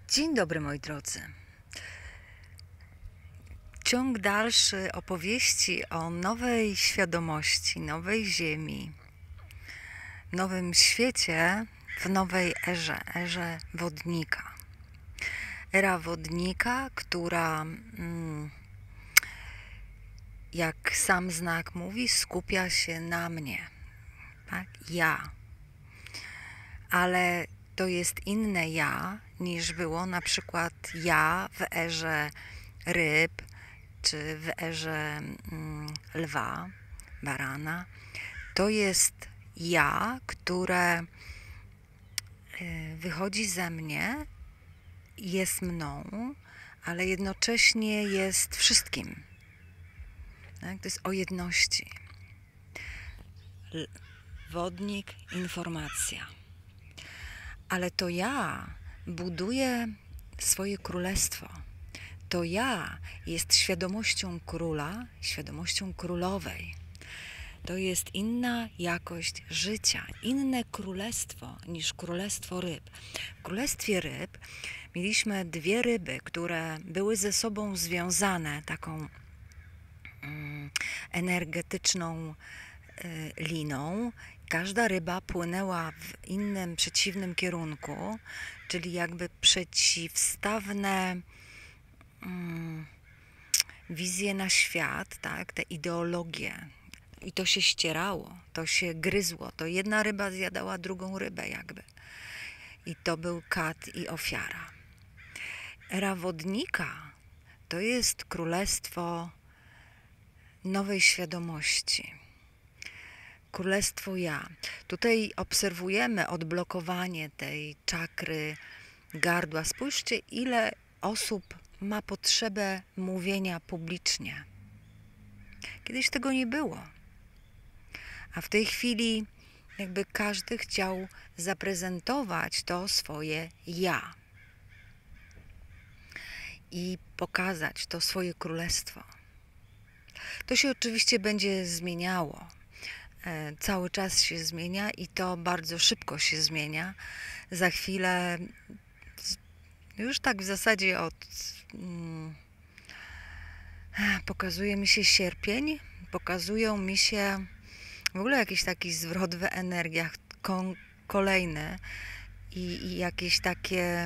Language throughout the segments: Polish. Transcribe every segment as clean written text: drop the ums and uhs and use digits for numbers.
Dzień dobry, moi drodzy. Ciąg dalszy opowieści o nowej świadomości, nowej ziemi, nowym świecie w nowej erze wodnika. Era wodnika, która, jak sam znak mówi, skupia się na mnie. Tak? Ja. Ale to jest inne ja, niż było na przykład ja w erze ryb, czy w erze lwa, barana. To jest ja, które wychodzi ze mnie, jest mną, ale jednocześnie jest wszystkim. Tak? To jest o jedności. Wodnik, informacja. Ale to ja buduję swoje królestwo. To ja jest świadomością króla, świadomością królowej. To jest inna jakość życia, inne królestwo niż królestwo ryb. W królestwie ryb mieliśmy dwie ryby, które były ze sobą związane taką energetyczną liną. Każda ryba płynęła w innym, przeciwnym kierunku, czyli jakby przeciwstawne wizje na świat, tak? Te ideologie. I to się ścierało, to się gryzło. To jedna ryba zjadała drugą rybę jakby. I to był kat i ofiara. Era wodnika to jest królestwo nowej świadomości. Królestwo ja. Tutaj obserwujemy odblokowanie tej czakry gardła. Spójrzcie, ile osób ma potrzebę mówienia publicznie. Kiedyś tego nie było. A w tej chwili jakby każdy chciał zaprezentować to swoje ja. I pokazać to swoje królestwo. To się oczywiście będzie zmieniało. Cały czas się zmienia i to bardzo szybko się zmienia. Za chwilę, już tak w zasadzie pokazuje mi się sierpień, pokazują mi się w ogóle jakiś taki zwrot w energiach kolejny i jakieś takie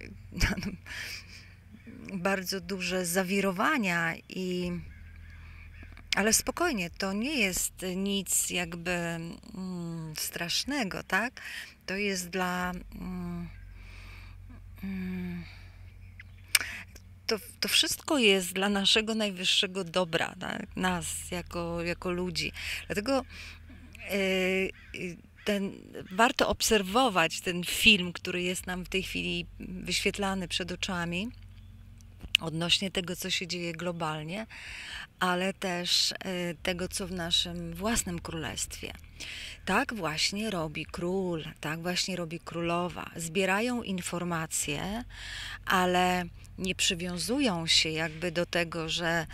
bardzo duże zawirowania ale spokojnie, to nie jest nic jakby strasznego, tak? To jest to wszystko jest dla naszego najwyższego dobra, tak? Nas jako ludzi. Dlatego warto obserwować ten film, który jest nam w tej chwili wyświetlany przed oczami, odnośnie tego, co się dzieje globalnie, ale też tego, co w naszym własnym królestwie. Tak właśnie robi król, tak właśnie robi królowa. Zbierają informacje, ale nie przywiązują się jakby do tego, że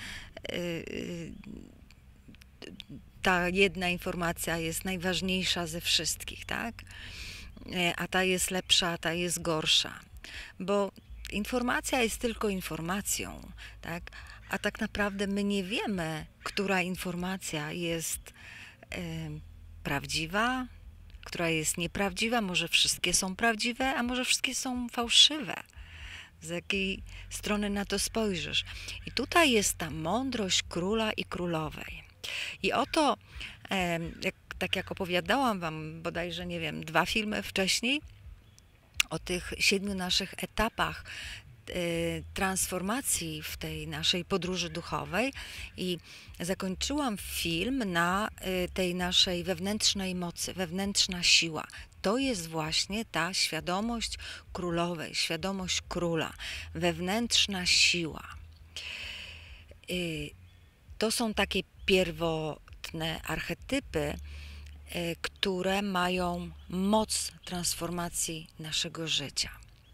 ta jedna informacja jest najważniejsza ze wszystkich, tak? A ta jest lepsza, a ta jest gorsza. Bo informacja jest tylko informacją, tak? A tak naprawdę my nie wiemy, która informacja jest prawdziwa, która jest nieprawdziwa. Może wszystkie są prawdziwe, a może wszystkie są fałszywe. Z jakiej strony na to spojrzysz. I tutaj jest ta mądrość króla i królowej. I oto, tak jak opowiadałam wam bodajże, nie wiem, 2 filmy wcześniej, o tych 7 naszych etapach transformacji w tej naszej podróży duchowej i zakończyłam film na tej naszej wewnętrznej mocy, wewnętrzna siła. To jest właśnie ta świadomość królowej, świadomość króla, wewnętrzna siła. To są takie pierwotne archetypy, które mają moc transformacji naszego życia.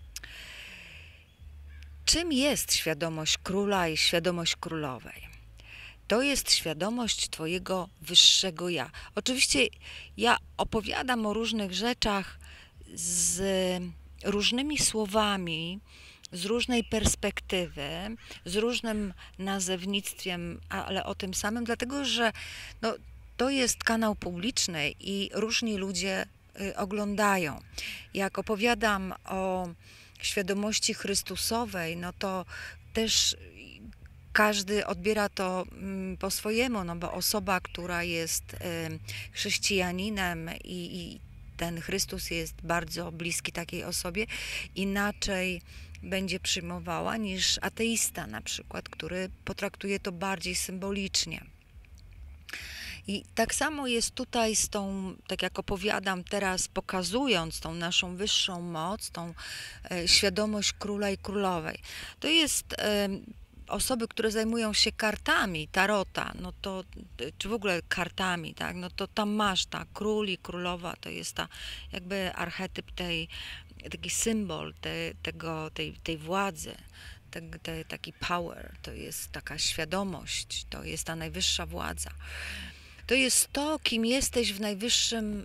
Czym jest świadomość króla i świadomość królowej? To jest świadomość twojego wyższego ja. Oczywiście ja opowiadam o różnych rzeczach z różnymi słowami, z różnej perspektywy, z różnym nazewnictwem, ale o tym samym, dlatego że no, to jest kanał publiczny i różni ludzie oglądają. Jak opowiadam o świadomości Chrystusowej, no to też każdy odbiera to po swojemu, no bo osoba, która jest chrześcijaninem i ten Chrystus jest bardzo bliski takiej osobie, inaczej będzie przyjmowała niż ateista na przykład, który potraktuje to bardziej symbolicznie. I tak samo jest tutaj z tą, tak jak opowiadam teraz, pokazując tą naszą wyższą moc, tą świadomość króla i królowej. To jest osoby, które zajmują się kartami tarota, no to, czy w ogóle kartami, tak, no to tam masz ta król i królowa, to jest ta jakby archetyp taki symbol tej władzy, taki power, to jest taka świadomość, to jest ta najwyższa władza. To jest to, kim jesteś w najwyższym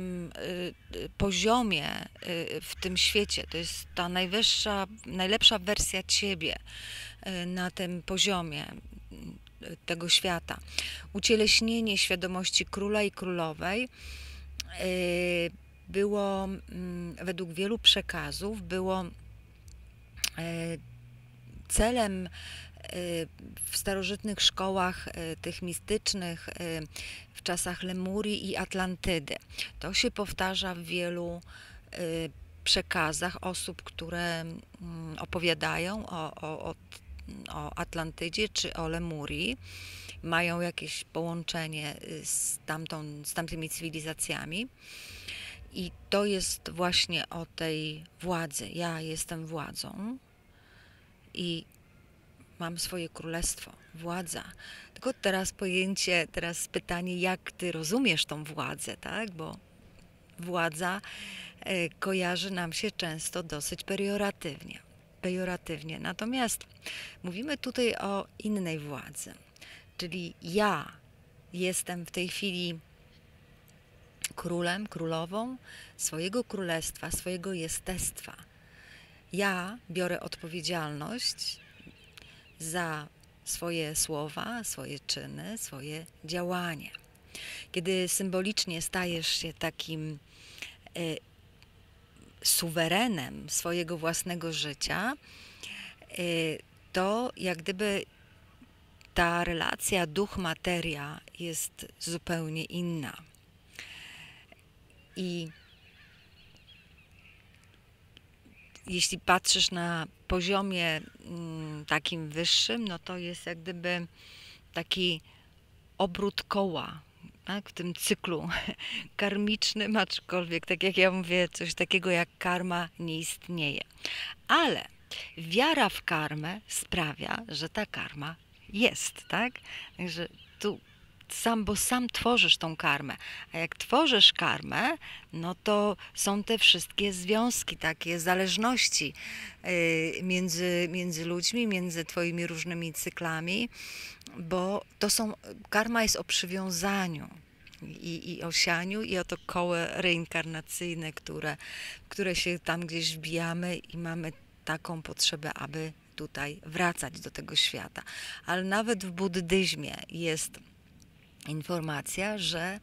poziomie w tym świecie. To jest ta najlepsza wersja ciebie na tym poziomie tego świata. Ucieleśnienie świadomości króla i królowej było według wielu przekazów było celem w starożytnych szkołach tych mistycznych w czasach Lemurii i Atlantydy. To się powtarza w wielu przekazach osób, które opowiadają o Atlantydzie czy o Lemurii, mają jakieś połączenie z tamtymi cywilizacjami. I to jest właśnie o tej władzy. Ja jestem władzą i mam swoje królestwo, władza. Tylko teraz pytanie, jak ty rozumiesz tą władzę, tak? Bo władza kojarzy nam się często dosyć pejoratywnie. Natomiast mówimy tutaj o innej władzy, czyli ja jestem w tej chwili królem, królową swojego królestwa, swojego jestestwa. Ja biorę odpowiedzialność za swoje słowa, swoje czyny, swoje działanie. Kiedy symbolicznie stajesz się takim suwerenem swojego własnego życia, to jak gdyby ta relacja duch-materia jest zupełnie inna. I jeśli patrzysz na poziomie takim wyższym, no to jest jak gdyby taki obrót koła, tak? W tym cyklu karmicznym, aczkolwiek, tak jak ja mówię, coś takiego jak karma nie istnieje. Ale wiara w karmę sprawia, że ta karma jest, tak? Także tu bo sam tworzysz tą karmę. A jak tworzysz karmę, no to są te wszystkie związki, takie zależności między ludźmi, między twoimi różnymi cyklami, bo karma jest o przywiązaniu i o sianiu i o to koło reinkarnacyjne, które się tam gdzieś wbijamy i mamy taką potrzebę, aby tutaj wracać do tego świata. Ale nawet w buddyzmie jest informacja, że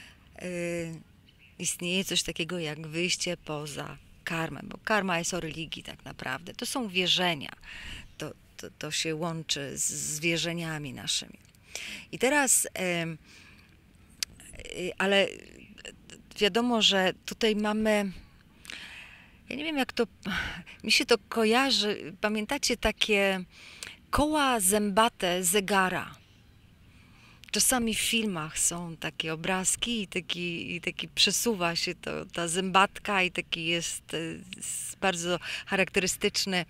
istnieje coś takiego jak wyjście poza karmę, bo karma jest o religii tak naprawdę. To są wierzenia. To się łączy z wierzeniami naszymi. I teraz, ale wiadomo, że tutaj mamy, ja nie wiem jak to, mi się to kojarzy, pamiętacie takie koła zębate zegara? Czasami w filmach są takie obrazki i taki przesuwa się ta zębatka i taki jest bardzo charakterystyczny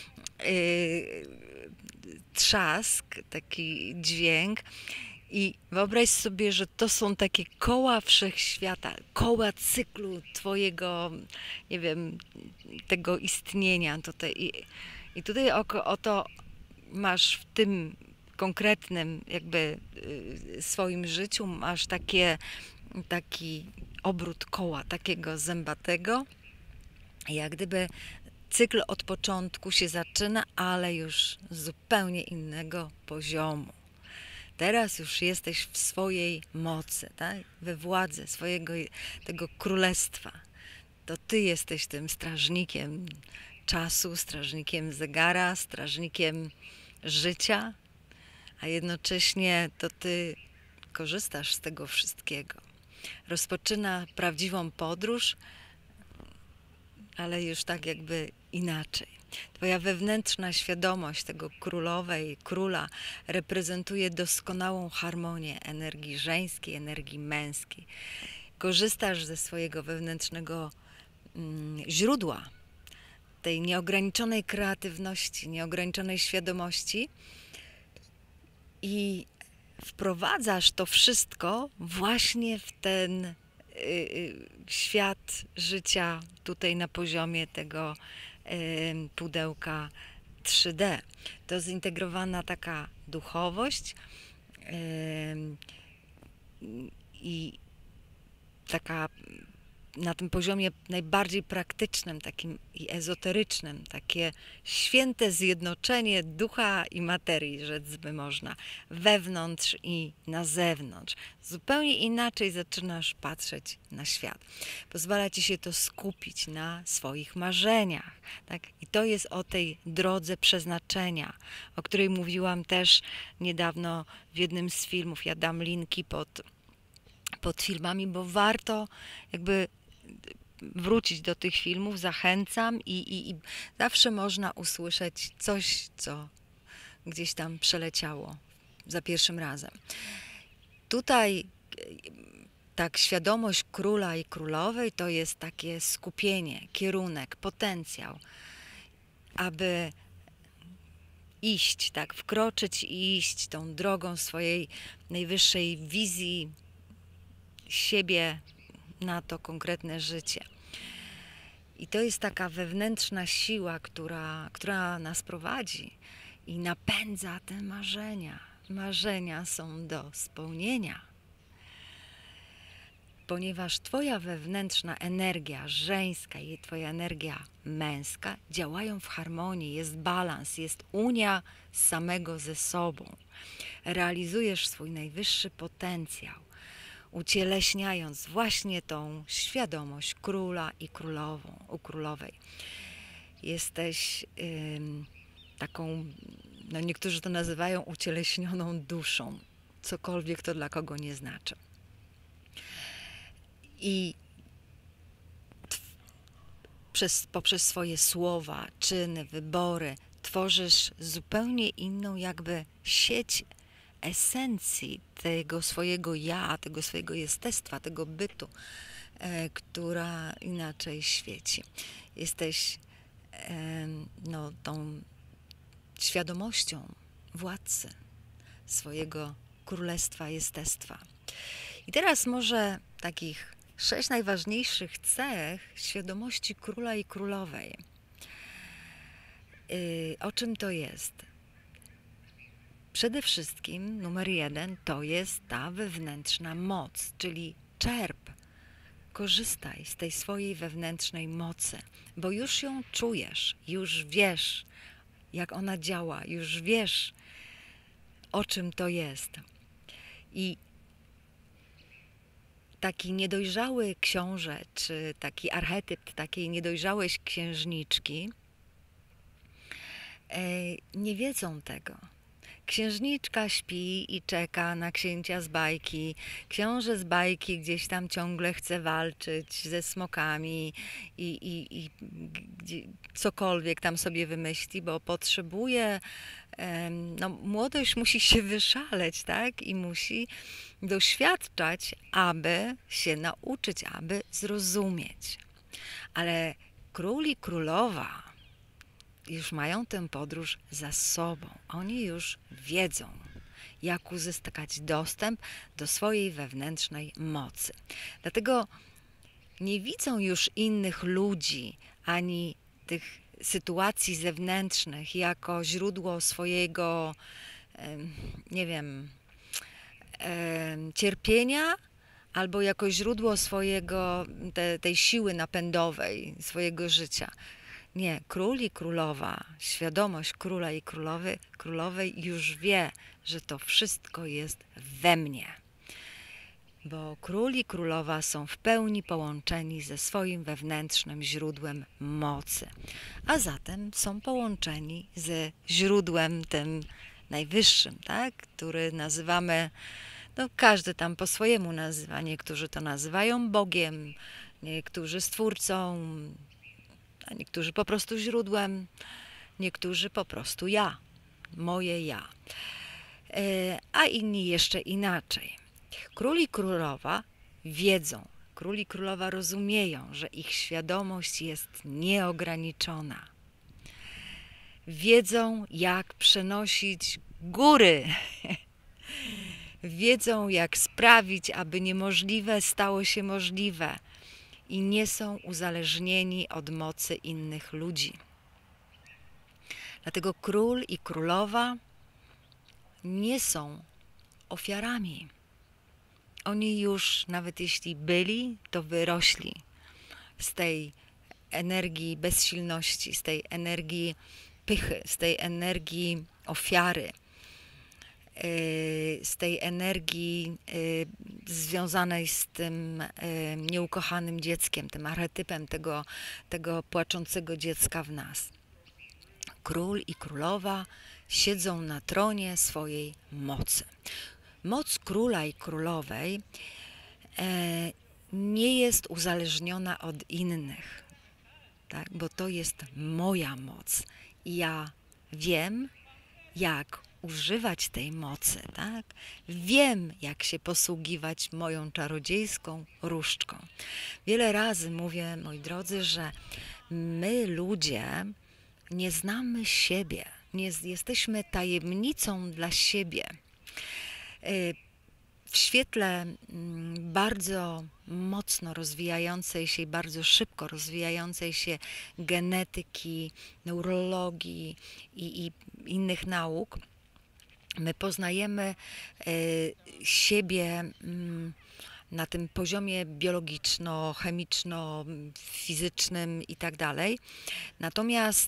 trzask, taki dźwięk. I wyobraź sobie, że to są takie koła wszechświata, koła cyklu twojego, nie wiem, tego istnienia tutaj. I tutaj oto masz w tym konkretnym jakby swoim życiu, masz taki obrót koła, takiego zębatego, jak gdyby cykl od początku się zaczyna, ale już z zupełnie innego poziomu. Teraz już jesteś w swojej mocy, tak? We władzy swojego tego królestwa. To ty jesteś tym strażnikiem czasu, strażnikiem zegara, strażnikiem życia, a jednocześnie to ty korzystasz z tego wszystkiego. Rozpoczyna prawdziwą podróż, ale już tak jakby inaczej. Twoja wewnętrzna świadomość tego królowej, króla reprezentuje doskonałą harmonię energii żeńskiej, energii męskiej. Korzystasz ze swojego wewnętrznego źródła, tej nieograniczonej kreatywności, nieograniczonej świadomości i wprowadzasz to wszystko właśnie w ten świat życia tutaj na poziomie tego pudełka 3D. To zintegrowana taka duchowość i taka na tym poziomie najbardziej praktycznym, takim i ezoterycznym, takie święte zjednoczenie ducha i materii, rzec by można, wewnątrz i na zewnątrz. Zupełnie inaczej zaczynasz patrzeć na świat. Pozwala ci się to skupić na swoich marzeniach. Tak? I to jest o tej drodze przeznaczenia, o której mówiłam też niedawno w jednym z filmów. Ja dam linki pod filmami, bo warto jakby wrócić do tych filmów, zachęcam i zawsze można usłyszeć coś, co gdzieś tam przeleciało za pierwszym razem. Tutaj tak świadomość króla i królowej to jest takie skupienie, kierunek, potencjał, aby iść, tak, wkroczyć i iść tą drogą swojej najwyższej wizji siebie na to konkretne życie. I to jest taka wewnętrzna siła, która nas prowadzi i napędza te marzenia. Marzenia są do spełnienia. Ponieważ twoja wewnętrzna energia żeńska i twoja energia męska działają w harmonii, jest balans, jest unia samego ze sobą. Realizujesz swój najwyższy potencjał, ucieleśniając właśnie tą świadomość króla i królowej. Jesteś taką, no niektórzy to nazywają ucieleśnioną duszą, cokolwiek to dla kogo nie znaczy. I poprzez swoje słowa, czyny, wybory tworzysz zupełnie inną jakby sieć esencji tego swojego ja, tego swojego jestestwa, tego bytu, która inaczej świeci. Jesteś no, tą świadomością władcy swojego królestwa, jestestwa. I teraz może takich 6 najważniejszych cech świadomości króla i królowej. O czym to jest? Przede wszystkim numer 1 to jest ta wewnętrzna moc, czyli czerp. Korzystaj z tej swojej wewnętrznej mocy, bo już ją czujesz, już wiesz, jak ona działa, już wiesz, o czym to jest. I taki niedojrzały książę, czy taki archetyp takiej niedojrzałej księżniczki nie wiedzą tego. Księżniczka śpi i czeka na księcia z bajki. Książę z bajki gdzieś tam ciągle chce walczyć ze smokami i cokolwiek tam sobie wymyśli, bo potrzebuje, no młodość musi się wyszaleć, tak? I musi doświadczać, aby się nauczyć, aby zrozumieć. Ale król i królowa już mają tę podróż za sobą. Oni już wiedzą, jak uzyskać dostęp do swojej wewnętrznej mocy. Dlatego nie widzą już innych ludzi, ani tych sytuacji zewnętrznych jako źródło swojego, nie wiem, cierpienia, albo jako źródło swojego, tej siły napędowej, swojego życia. Nie, król i królowa, świadomość króla i królowej już wie, że to wszystko jest we mnie. Bo król i królowa są w pełni połączeni ze swoim wewnętrznym źródłem mocy, a zatem są połączeni ze źródłem tym najwyższym, tak? Który nazywamy, no każdy tam po swojemu nazywa, niektórzy to nazywają Bogiem, niektórzy Stwórcą, a niektórzy po prostu źródłem, niektórzy po prostu ja, moje ja, a inni jeszcze inaczej. Król i królowa wiedzą, król i królowa rozumieją, że ich świadomość jest nieograniczona. Wiedzą, jak przenosić góry. Wiedzą, jak sprawić, aby niemożliwe stało się możliwe i nie są uzależnieni od mocy innych ludzi. Dlatego król i królowa nie są ofiarami. Oni już, nawet jeśli byli, to wyrośli z tej energii bezsilności, z tej energii pychy, z tej energii ofiary, z tej energii związanej z tym nieukochanym dzieckiem, tym archetypem tego płaczącego dziecka w nas. Król i królowa siedzą na tronie swojej mocy. Moc króla i królowej nie jest uzależniona od innych, tak? Bo to jest moja moc. I ja wiem, jak używać tej mocy, tak? Wiem, jak się posługiwać moją czarodziejską różdżką. Wiele razy mówię, moi drodzy, że my ludzie nie znamy siebie, nie jesteśmy tajemnicą dla siebie. W świetle bardzo mocno rozwijającej się i bardzo szybko rozwijającej się genetyki, neurologii i innych nauk, my poznajemy siebie na tym poziomie biologiczno-chemiczno-fizycznym i tak dalej. Natomiast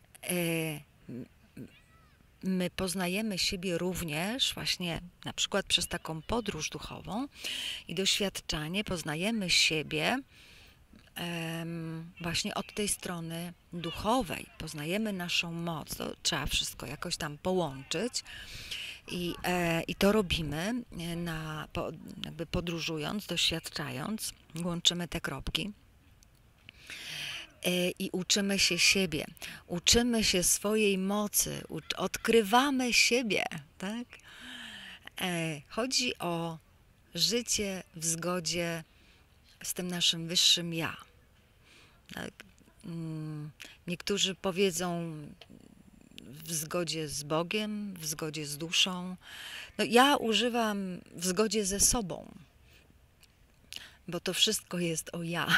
my poznajemy siebie również właśnie na przykład przez taką podróż duchową i doświadczanie, poznajemy siebie właśnie od tej strony duchowej. Poznajemy naszą moc, to trzeba wszystko jakoś tam połączyć i to robimy, jakby podróżując, doświadczając, łączymy te kropki. I uczymy się siebie, uczymy się swojej mocy, odkrywamy siebie, tak? Chodzi o życie w zgodzie z tym naszym wyższym ja. Tak? Niektórzy powiedzą w zgodzie z Bogiem, w zgodzie z duszą. No, ja używam w zgodzie ze sobą, bo to wszystko jest o ja.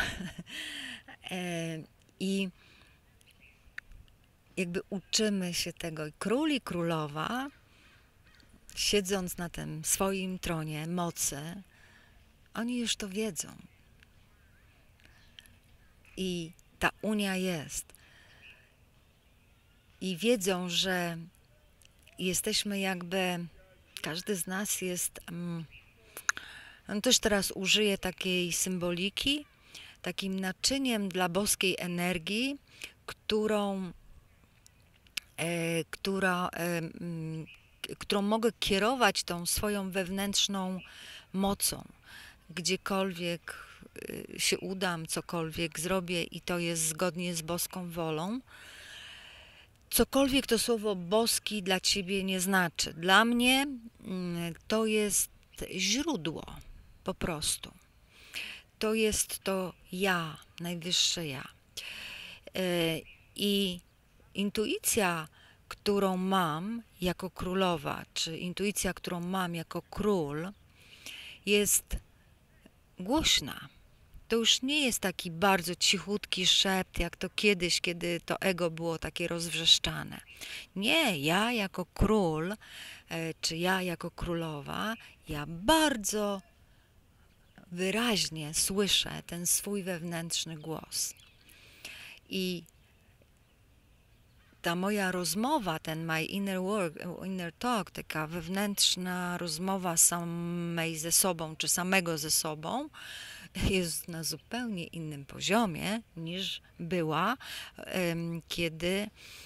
I jakby uczymy się tego. I król i królowa, siedząc na tym swoim tronie mocy, oni już to wiedzą. I ta unia jest. I wiedzą, że jesteśmy jakby, każdy z nas jest, no też teraz użyję takiej symboliki, takim naczyniem dla boskiej energii, którą mogę kierować tą swoją wewnętrzną mocą. Gdziekolwiek się udam, cokolwiek zrobię i to jest zgodnie z boską wolą. Cokolwiek to słowo boski dla Ciebie nie znaczy. Dla mnie to jest źródło, po prostu. To jest to ja, najwyższe ja. I intuicja, którą mam jako królowa, czy intuicja, którą mam jako król, jest głośna. To już nie jest taki bardzo cichutki szept, jak to kiedyś, kiedy to ego było takie rozwrzeszczane. Nie, ja jako król, czy ja jako królowa, ja bardzo wyraźnie słyszę ten swój wewnętrzny głos. I ta moja rozmowa, ten my inner work, inner talk, taka wewnętrzna rozmowa samej ze sobą, czy samego ze sobą, jest na zupełnie innym poziomie niż była, kiedy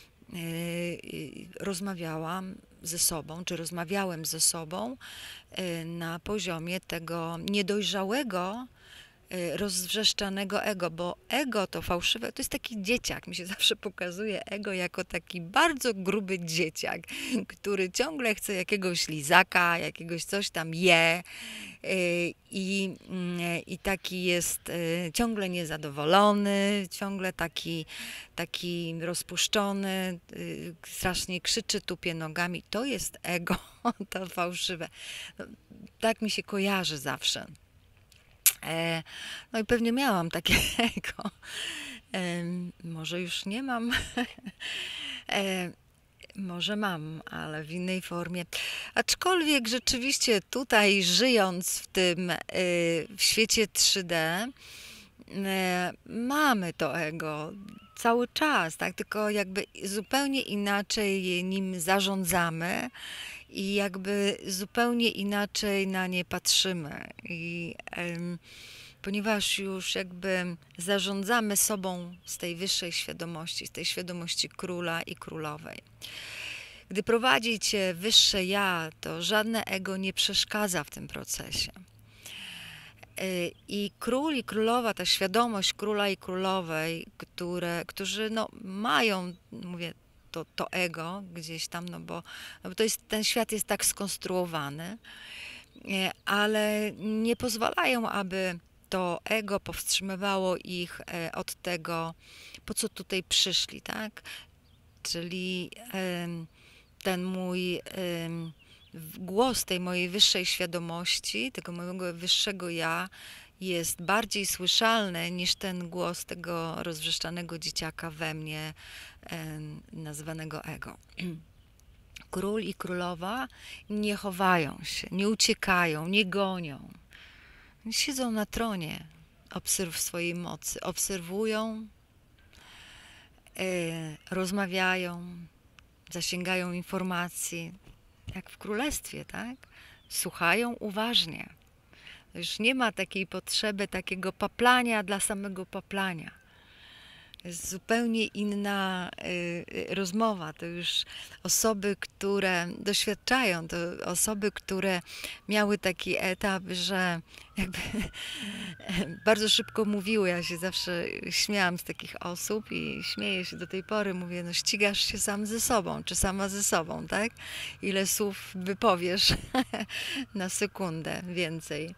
rozmawiałam ze sobą, czy rozmawiałem ze sobą na poziomie tego niedojrzałego, rozwrzeszczanego ego, bo ego to fałszywe, to jest taki dzieciak, mi się zawsze pokazuje ego jako taki bardzo gruby dzieciak, który ciągle chce jakiegoś lizaka, jakiegoś coś tam je i taki jest ciągle niezadowolony, ciągle taki rozpuszczony, strasznie krzyczy, tupie nogami. To jest ego, to fałszywe. No, tak mi się kojarzy zawsze. No i pewnie miałam takiego. Może już nie mam. Może mam, ale w innej formie. Aczkolwiek rzeczywiście tutaj, żyjąc w tym, w świecie 3D, mamy to ego cały czas, tak? Tylko jakby zupełnie inaczej nim zarządzamy i jakby zupełnie inaczej na nie patrzymy. Ponieważ już jakby zarządzamy sobą z tej wyższej świadomości, z tej świadomości króla i królowej. Gdy prowadzi cię wyższe ja, to żadne ego nie przeszkadza w tym procesie. I król i królowa, ta świadomość króla i królowej, którzy no, mają, mówię, to ego gdzieś tam, no bo to jest, ten świat jest tak skonstruowany, ale nie pozwalają, aby to ego powstrzymywało ich od tego, po co tutaj przyszli, tak? Czyli ten mój głos tej mojej wyższej świadomości, tego mojego wyższego ja jest bardziej słyszalny niż ten głos tego rozwrzeszczanego dzieciaka we mnie, nazwanego ego. Król i królowa nie chowają się, nie uciekają, nie gonią. Siedzą na tronie w swojej mocy, obserwują, rozmawiają, zasięgają informacji, jak w królestwie, tak? Słuchają uważnie. Już nie ma takiej potrzeby takiego paplania dla samego paplania. Jest zupełnie inna rozmowa. To już osoby, które doświadczają, to osoby, które miały taki etap, że jakby bardzo szybko mówiły. Ja się zawsze śmiałam z takich osób i śmieję się do tej pory. Mówię, no ścigasz się sam ze sobą, czy sama ze sobą, tak? Ile słów wypowiesz na sekundę więcej.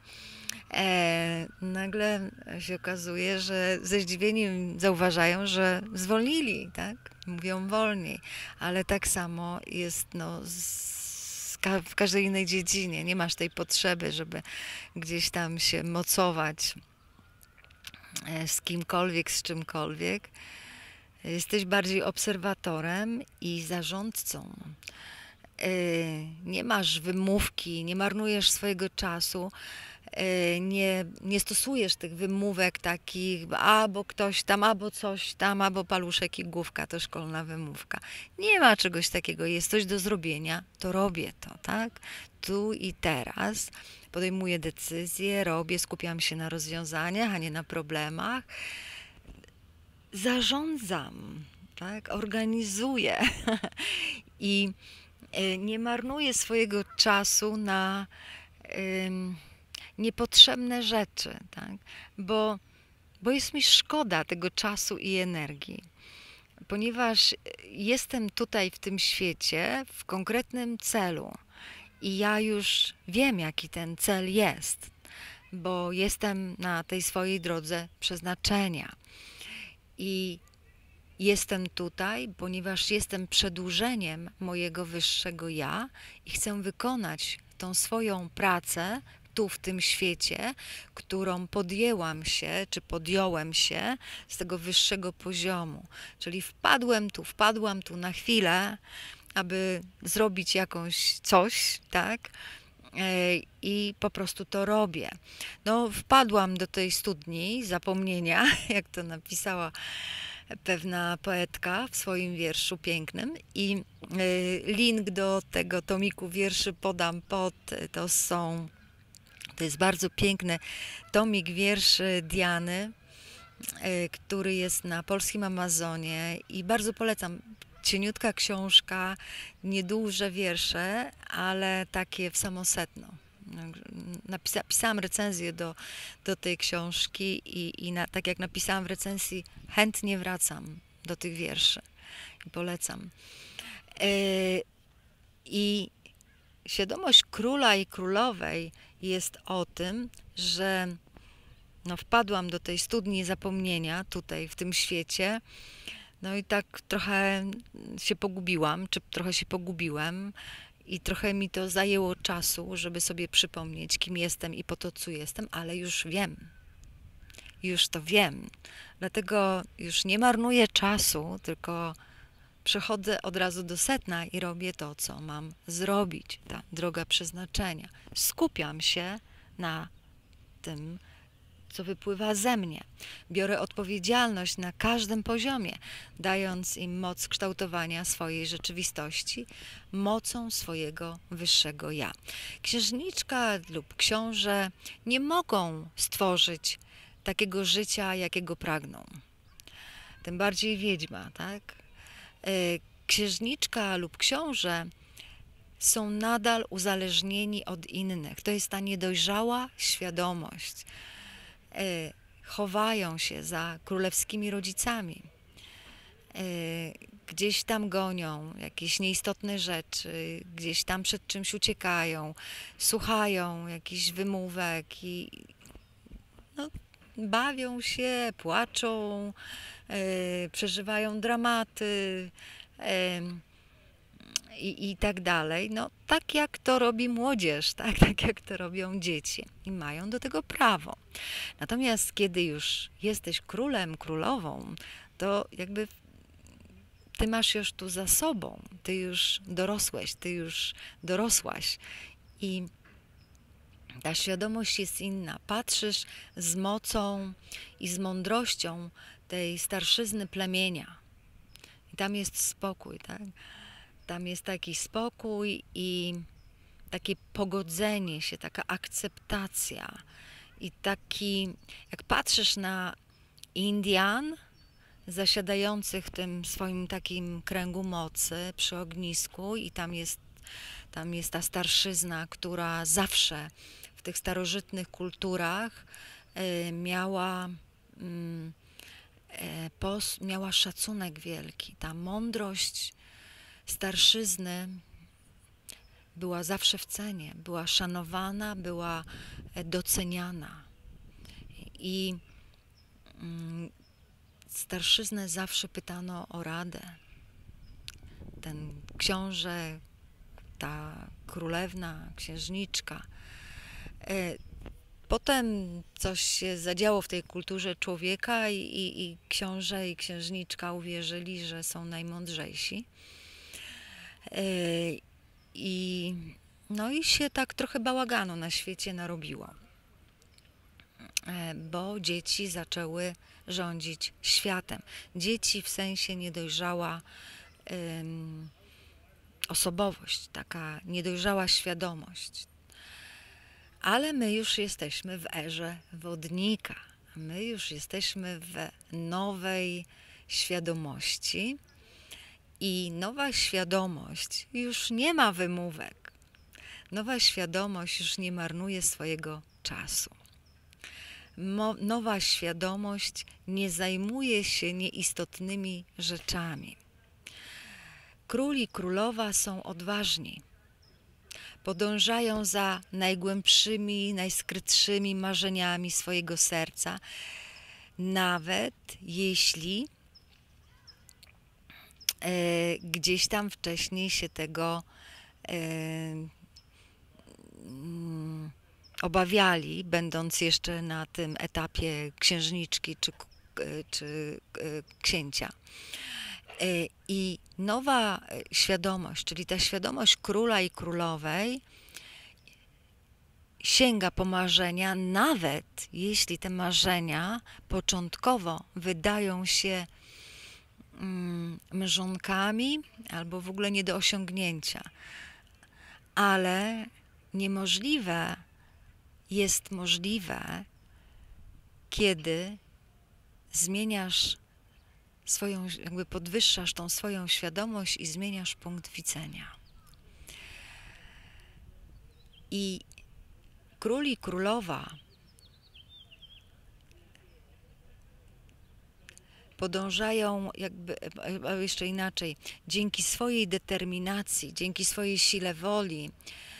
Nagle się okazuje, że ze zdziwieniem zauważają, że zwolnili, tak? Mówią wolniej, ale tak samo jest no, w każdej innej dziedzinie. Nie masz tej potrzeby, żeby gdzieś tam się mocować z kimkolwiek, z czymkolwiek. Jesteś bardziej obserwatorem i zarządcą. Nie masz wymówki, nie marnujesz swojego czasu, nie stosujesz tych wymówek takich, albo ktoś tam, albo coś tam, albo paluszek i główka, to szkolna wymówka. Nie ma czegoś takiego, jest coś do zrobienia, to robię to, tak? Tu i teraz podejmuję decyzje, robię, skupiam się na rozwiązaniach, a nie na problemach. Zarządzam, tak? Organizuję i nie marnuję swojego czasu na niepotrzebne rzeczy, tak? Bo jest mi szkoda tego czasu i energii, ponieważ jestem tutaj w tym świecie w konkretnym celu i ja już wiem, jaki ten cel jest, bo jestem na tej swojej drodze przeznaczenia i jestem tutaj, ponieważ jestem przedłużeniem mojego wyższego ja i chcę wykonać tą swoją pracę tu w tym świecie, którą podjęłam się, czy podjąłem się z tego wyższego poziomu. Czyli wpadłam tu na chwilę, aby zrobić jakąś coś, tak? I po prostu to robię. No, wpadłam do tej studni zapomnienia, jak to napisała pewna poetka w swoim wierszu pięknym i link do tego tomiku wierszy podam to jest bardzo piękny tomik wierszy Diany, który jest na polskim Amazonie i bardzo polecam. Cieniutka książka, nieduże wiersze, ale takie w samosedno. Pisałam recenzję do tej książki tak jak napisałam w recenzji, chętnie wracam do tych wierszy i polecam. I świadomość króla i królowej jest o tym, że no, wpadłam do tej studni zapomnienia tutaj w tym świecie, no i tak trochę się pogubiłam, czy trochę się pogubiłem i trochę mi to zajęło czasu, żeby sobie przypomnieć, kim jestem i po to, co jestem, ale już wiem. Już to wiem. Dlatego już nie marnuję czasu, tylko przechodzę od razu do sedna i robię to, co mam zrobić. Ta droga przeznaczenia. Skupiam się na tym, co wypływa ze mnie. Biorę odpowiedzialność na każdym poziomie, dając im moc kształtowania swojej rzeczywistości, mocą swojego wyższego ja. Księżniczka lub książę nie mogą stworzyć takiego życia, jakiego pragną. Tym bardziej wiedźma, tak? Księżniczka lub książę są nadal uzależnieni od innych. To jest ta niedojrzała świadomość. Chowają się za królewskimi rodzicami. Gdzieś tam gonią jakieś nieistotne rzeczy, gdzieś tam przed czymś uciekają, słuchają jakichś wymówek i no, bawią się, płaczą, przeżywają dramaty i tak dalej. No, tak jak to robi młodzież, tak jak to robią dzieci i mają do tego prawo. Natomiast kiedy już jesteś królem, królową, to jakby ty masz już tu za sobą, ty już dorosłeś, ty już dorosłaś i ta świadomość jest inna. Patrzysz z mocą i z mądrością tej starszyzny plemienia. I tam jest spokój, tak? Tam jest taki spokój i takie pogodzenie się, taka akceptacja. I taki, jak patrzysz na Indian zasiadających w tym swoim takim kręgu mocy przy ognisku i tam jest ta starszyzna, która zawsze w tych starożytnych kulturach miała szacunek wielki. Ta mądrość starszyzny była zawsze w cenie, była szanowana, była doceniana. I starszyznę zawsze pytano o radę. Ten książę, ta królewna, księżniczka. Potem coś się zadziało w tej kulturze człowieka i książę i księżniczka uwierzyli, że są najmądrzejsi. No i się tak trochę bałaganu na świecie narobiło, bo dzieci zaczęły rządzić światem. Dzieci w sensie niedojrzała osobowość, taka niedojrzała świadomość. Ale my już jesteśmy w erze wodnika. My już jesteśmy w nowej świadomości i nowa świadomość już nie ma wymówek. Nowa świadomość już nie marnuje swojego czasu. Nowa świadomość nie zajmuje się nieistotnymi rzeczami. Król i królowa są odważni. Podążają za najgłębszymi, najskrytszymi marzeniami swojego serca, nawet jeśli gdzieś tam wcześniej się tego obawiali, będąc jeszcze na tym etapie księżniczki czy księcia. I nowa świadomość, czyli ta świadomość króla i królowej, sięga po marzenia, nawet jeśli te marzenia początkowo wydają się mrzonkami albo w ogóle nie do osiągnięcia. Ale niemożliwe jest możliwe, kiedy zmieniasz swoją, jakby podwyższasz tą swoją świadomość i zmieniasz punkt widzenia. I król i królowa podążają jakby, jeszcze inaczej, dzięki swojej determinacji, dzięki swojej sile woli,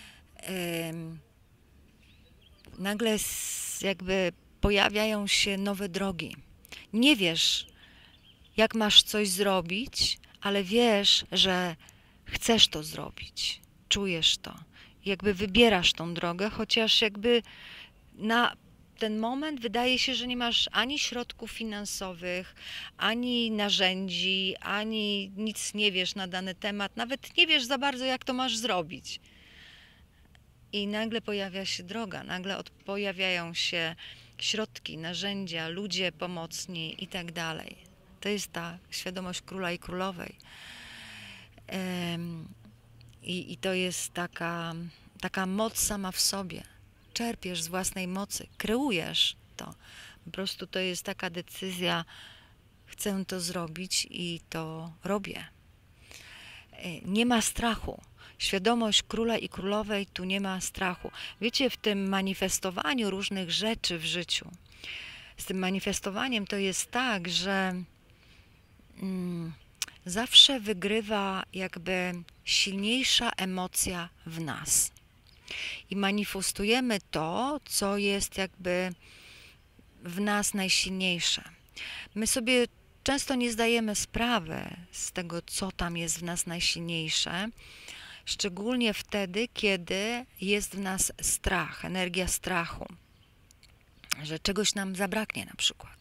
nagle jakby pojawiają się nowe drogi. Nie wiesz, jak masz coś zrobić, ale wiesz, że chcesz to zrobić. Czujesz to. Jakby wybierasz tą drogę, chociaż jakby na ten moment wydaje się, że nie masz ani środków finansowych, ani narzędzi, ani nic nie wiesz na dany temat, nawet nie wiesz za bardzo, jak to masz zrobić. I nagle pojawia się droga, nagle pojawiają się środki, narzędzia, ludzie pomocni i tak dalej. To jest ta świadomość króla i królowej. I to jest taka moc sama w sobie. Czerpiesz z własnej mocy, kreujesz to. Po prostu to jest taka decyzja, chcę to zrobić i to robię. Nie ma strachu. Świadomość króla i królowej, tu nie ma strachu. Wiecie, w tym manifestowaniu różnych rzeczy w życiu, z tym manifestowaniem to jest tak, że zawsze wygrywa jakby silniejsza emocja w nas. I manifestujemy to, co jest jakby w nas najsilniejsze. My sobie często nie zdajemy sprawy z tego, co tam jest w nas najsilniejsze, szczególnie wtedy, kiedy jest w nas strach, energia strachu, że czegoś nam zabraknie na przykład,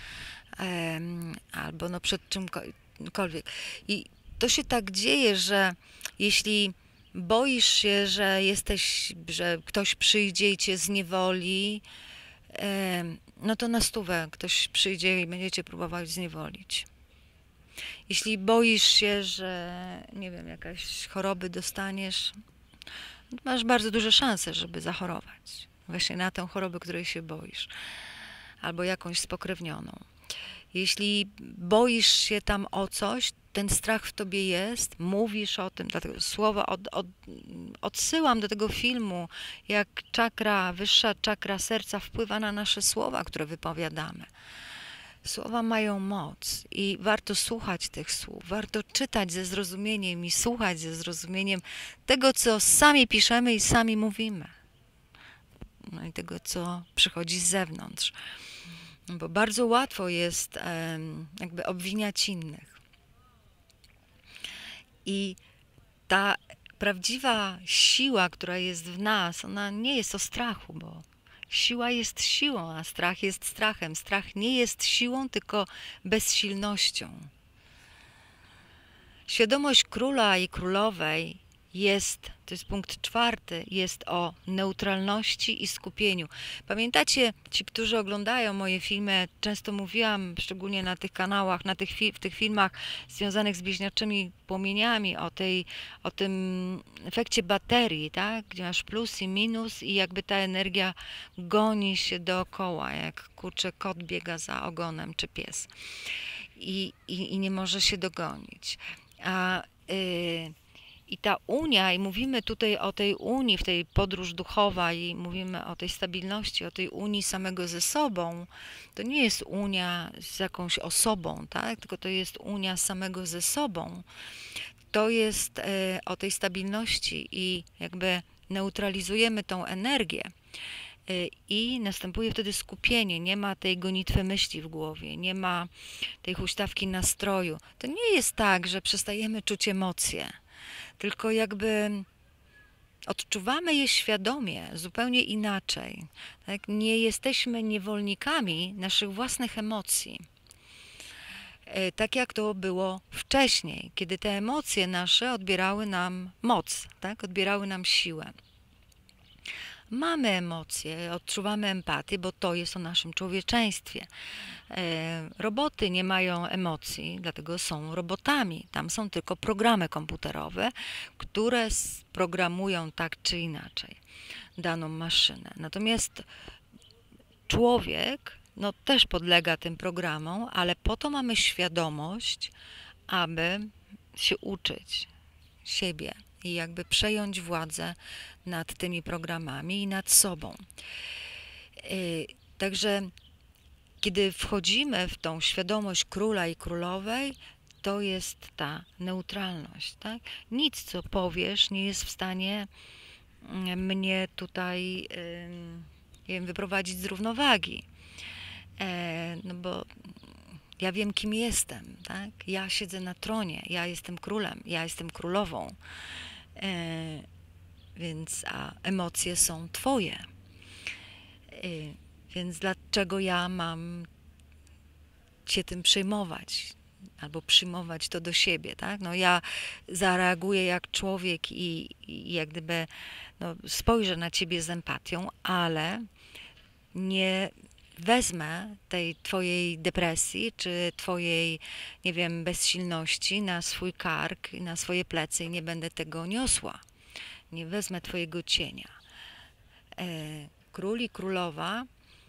albo no przed czymkolwiek. I to się tak dzieje, że jeśli boisz się, że ktoś przyjdzie i cię zniewoli, no to na stówę ktoś przyjdzie i będziecie próbować zniewolić. Jeśli boisz się, że nie wiem, jakaś choroby dostaniesz, masz bardzo duże szanse, żeby zachorować. Właśnie na tę chorobę, której się boisz. Albo jakąś spokrewnioną. Jeśli boisz się tam o coś, ten strach w tobie jest, mówisz o tym, dlatego słowa odsyłam do tego filmu, jak wyższa czakra serca wpływa na nasze słowa, które wypowiadamy. Słowa mają moc i warto słuchać tych słów, warto czytać ze zrozumieniem i słuchać ze zrozumieniem tego, co sami piszemy i sami mówimy. No i tego, co przychodzi z zewnątrz. Bo bardzo łatwo jest jakby obwiniać innych. I ta prawdziwa siła, która jest w nas, ona nie jest o strachu, bo siła jest siłą, a strach jest strachem. Strach nie jest siłą, tylko bezsilnością. Świadomość króla i królowej to jest punkt 4, jest o neutralności i skupieniu. Pamiętacie, ci, którzy oglądają moje filmy, często mówiłam, szczególnie na tych kanałach, w tych filmach związanych z bliźniaczymi płomieniami, o tym efekcie baterii, tak? Gdzie masz plus i minus i jakby ta energia goni się dookoła, jak kurczę kot biega za ogonem, czy pies. I nie może się dogonić. I ta unia, i mówimy tutaj o tej unii, w tej podróż duchowa i mówimy o tej stabilności, o tej unii samego ze sobą, to nie jest unia z jakąś osobą, tak? Tylko to jest unia samego ze sobą. To jest o tej stabilności i jakby neutralizujemy tą energię. I następuje wtedy skupienie, nie ma tej gonitwy myśli w głowie, nie ma tej huśtawki nastroju. To nie jest tak, że przestajemy czuć emocje, tylko jakby odczuwamy je świadomie, zupełnie inaczej. Tak? Nie jesteśmy niewolnikami naszych własnych emocji. Tak jak to było wcześniej, kiedy te emocje nasze odbierały nam moc, tak? Odbierały nam siłę. mamy emocje, odczuwamy empatię, bo to jest o naszym człowieczeństwie. Roboty nie mają emocji, dlatego są robotami. Tam są tylko programy komputerowe, które programują tak czy inaczej daną maszynę. Natomiast człowiek no, też podlega tym programom, ale po to mamy świadomość, aby się uczyć siebie i jakby przejąć władzę nad tymi programami i nad sobą. Także kiedy wchodzimy w tą świadomość króla i królowej, to jest ta neutralność. Tak? Nic, co powiesz, nie jest w stanie mnie tutaj nie wiem, wyprowadzić z równowagi. No bo ja wiem, kim jestem. Tak? Ja siedzę na tronie, ja jestem królem, ja jestem królową. A emocje są twoje. Więc dlaczego ja mam się tym przejmować? Albo przyjmować to do siebie, tak? No ja zareaguję jak człowiek i jak gdyby no, spojrzę na ciebie z empatią, ale nie wezmę tej twojej depresji, czy twojej, nie wiem, bezsilności na swój kark, na swoje plecy i nie będę tego niosła. Nie wezmę twojego cienia. Król i królowa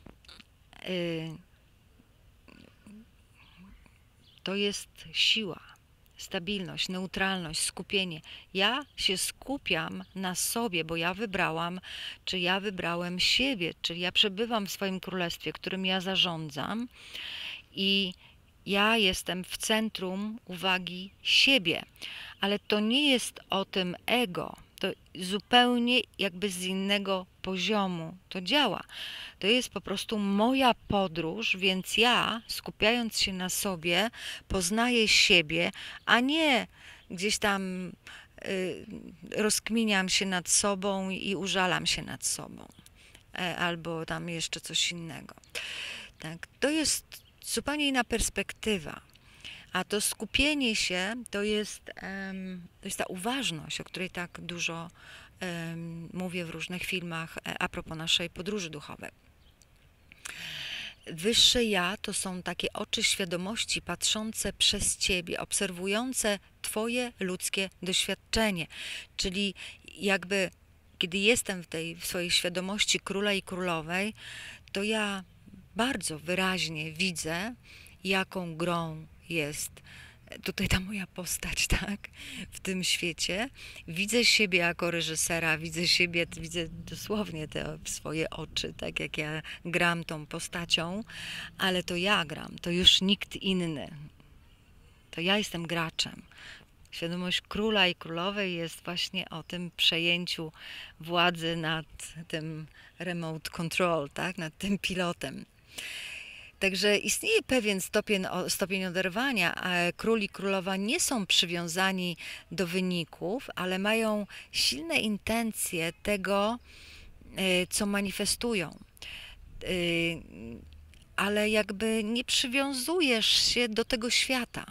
to jest siła, stabilność, neutralność, skupienie. Ja się skupiam na sobie, bo ja wybrałam, czy ja wybrałem siebie, czyli ja przebywam w swoim królestwie, którym ja zarządzam i ja jestem w centrum uwagi siebie. Ale to nie jest o tym ego. To zupełnie jakby z innego poziomu to działa. To jest po prostu moja podróż, więc ja, skupiając się na sobie, poznaję siebie, a nie gdzieś tam rozkminiam się nad sobą i użalam się nad sobą. Albo tam jeszcze coś innego. Tak? To jest zupełnie inna perspektywa. A to skupienie się to jest ta uważność, o której tak dużo mówię w różnych filmach a propos naszej podróży duchowej. Wyższe ja to są takie oczy świadomości patrzące przez ciebie, obserwujące twoje ludzkie doświadczenie. Czyli jakby kiedy jestem w swojej świadomości króla i królowej, to ja bardzo wyraźnie widzę, jaką grą jest tutaj ta moja postać, tak, w tym świecie. Widzę siebie jako reżysera, widzę dosłownie te swoje oczy, tak jak ja gram tą postacią, ale to ja gram, to już nikt inny. To ja jestem graczem. Świadomość króla i królowej jest właśnie o tym przejęciu władzy nad tym remote control, tak, nad tym pilotem. Także istnieje pewien stopień oderwania, a król i królowa nie są przywiązani do wyników, ale mają silne intencje tego, co manifestują. Ale jakby nie przywiązujesz się do tego świata.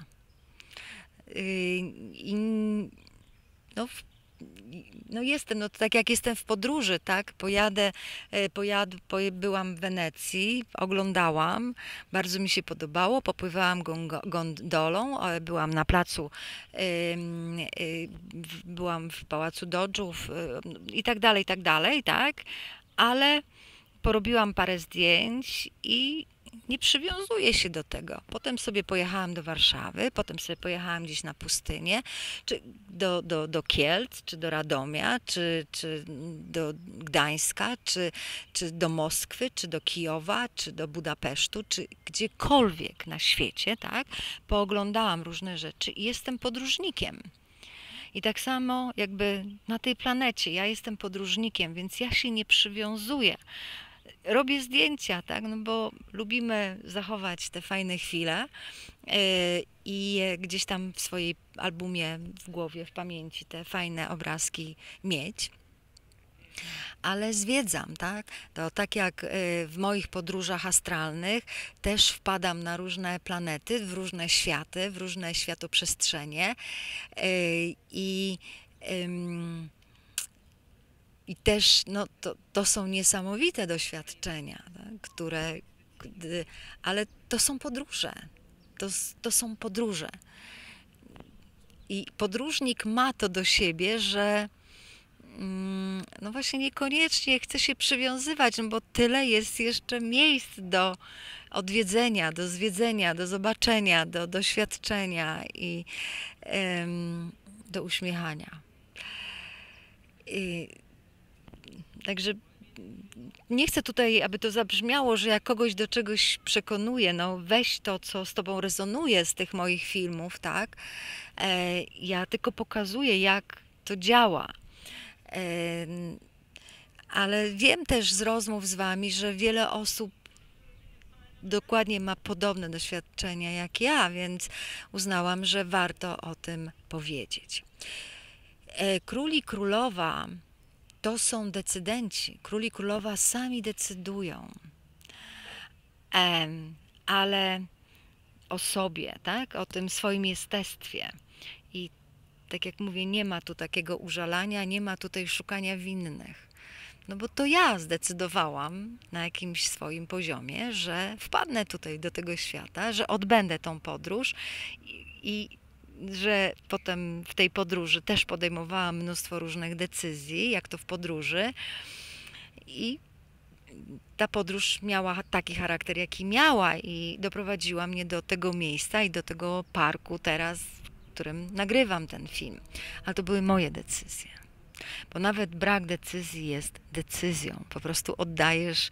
No jestem, no tak jak jestem w podróży, tak, byłam w Wenecji, oglądałam, bardzo mi się podobało, popływałam gondolą, byłam na placu, byłam w Pałacu Dodżów i tak dalej, tak, ale porobiłam parę zdjęć i nie przywiązuję się do tego. Potem sobie pojechałam do Warszawy, potem sobie pojechałam gdzieś na pustynię, czy do Kielc, czy do Radomia, czy do Gdańska, czy do Moskwy, czy do Kijowa, czy do Budapesztu, czy gdziekolwiek na świecie, tak? Pooglądałam różne rzeczy i jestem podróżnikiem. I tak samo jakby na tej planecie ja jestem podróżnikiem, więc ja się nie przywiązuję. Robię zdjęcia, tak, no bo lubimy zachować te fajne chwile i gdzieś tam w swojej albumie, w głowie, w pamięci te fajne obrazki mieć. Ale zwiedzam, tak? To tak jak w moich podróżach astralnych też wpadam na różne planety, w różne światy, w różne światoprzestrzenie i I też no, to są niesamowite doświadczenia, tak, ale to są podróże. To są podróże. I podróżnik ma to do siebie, że no właśnie niekoniecznie chce się przywiązywać, no bo tyle jest jeszcze miejsc do odwiedzenia, do zwiedzenia, do zobaczenia, do doświadczenia i do uśmiechania. I, także nie chcę tutaj, aby to zabrzmiało, że ja kogoś do czegoś przekonuję. No weź to, co z tobą rezonuje z tych moich filmów, tak? Ja tylko pokazuję, jak to działa. Ale wiem też z rozmów z wami, że wiele osób dokładnie ma podobne doświadczenia jak ja, więc uznałam, że warto o tym powiedzieć. Król i królowa to są decydenci. Król i królowa sami decydują, ale o sobie, tak? O tym swoim jestestwie. I tak jak mówię, nie ma tu takiego użalania, nie ma tutaj szukania winnych. No bo to ja zdecydowałam na jakimś swoim poziomie, że wpadnę tutaj do tego świata, że odbędę tą podróż i że potem w tej podróży też podejmowałam mnóstwo różnych decyzji, jak to w podróży. I ta podróż miała taki charakter, jaki miała i doprowadziła mnie do tego miejsca i do tego parku teraz, w którym nagrywam ten film. Ale to były moje decyzje. Bo nawet brak decyzji jest decyzją. Po prostu oddajesz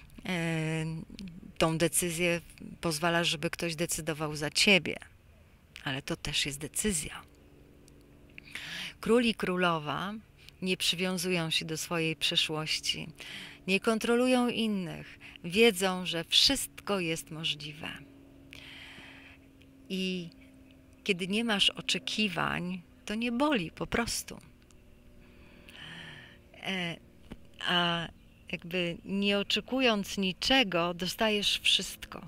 tą decyzję, pozwalasz, żeby ktoś decydował za ciebie. Ale to też jest decyzja. Król i królowa nie przywiązują się do swojej przeszłości, nie kontrolują innych, wiedzą, że wszystko jest możliwe. I kiedy nie masz oczekiwań, to nie boli po prostu. A jakby nie oczekując niczego, dostajesz wszystko.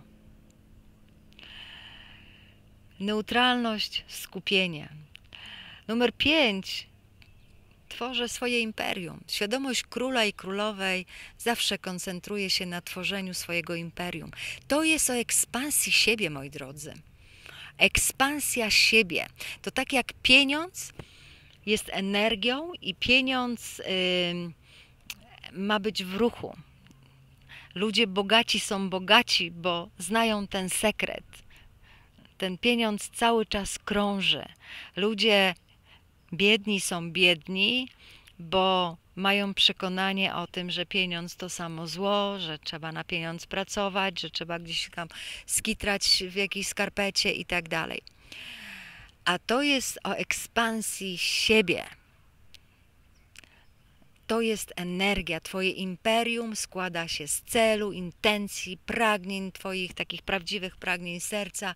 Neutralność, skupienie. Numer 5. Tworzę swoje imperium. Świadomość króla i królowej zawsze koncentruje się na tworzeniu swojego imperium. To jest o ekspansji siebie, moi drodzy. Ekspansja siebie. To tak jak pieniądz jest energią i pieniądz ma być w ruchu. Ludzie bogaci są bogaci, bo znają ten sekret. Ten pieniądz cały czas krąży. Ludzie biedni są biedni, bo mają przekonanie o tym, że pieniądz to samo zło, że trzeba na pieniądz pracować, że trzeba gdzieś tam skitrać w jakiejś skarpecie i tak dalej. A to jest o ekspansji siebie. To jest energia. Twoje imperium składa się z celu, intencji, pragnień, twoich takich prawdziwych pragnień serca,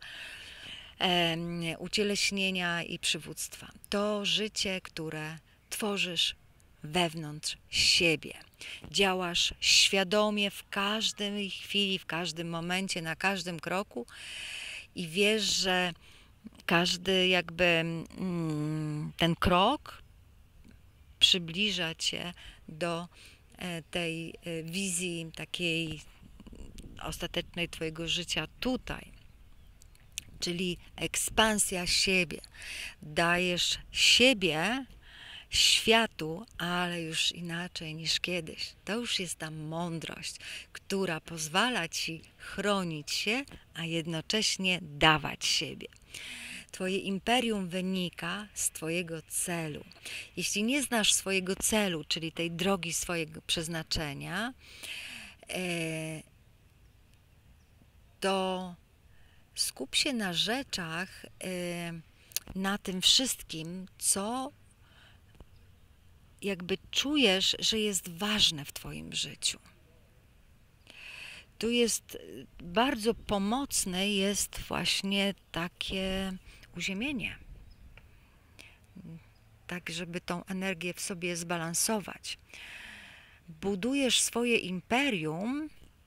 ucieleśnienia i przywództwa. To życie, które tworzysz wewnątrz siebie. Działasz świadomie w każdej chwili, w każdym momencie, na każdym kroku i wiesz, że każdy jakby ten krok przybliża cię do tej wizji takiej ostatecznej twojego życia tutaj. Czyli ekspansja siebie. Dajesz siebie światu, ale już inaczej niż kiedyś. To już jest ta mądrość, która pozwala ci chronić się, a jednocześnie dawać siebie. Twoje imperium wynika z twojego celu. Jeśli nie znasz swojego celu, czyli tej drogi swojego przeznaczenia, to skup się na rzeczach, na tym wszystkim, co jakby czujesz, że jest ważne w twoim życiu. Tu jest bardzo pomocne jest właśnie takie uziemienie. Tak, żeby tą energię w sobie zbalansować. Budujesz swoje imperium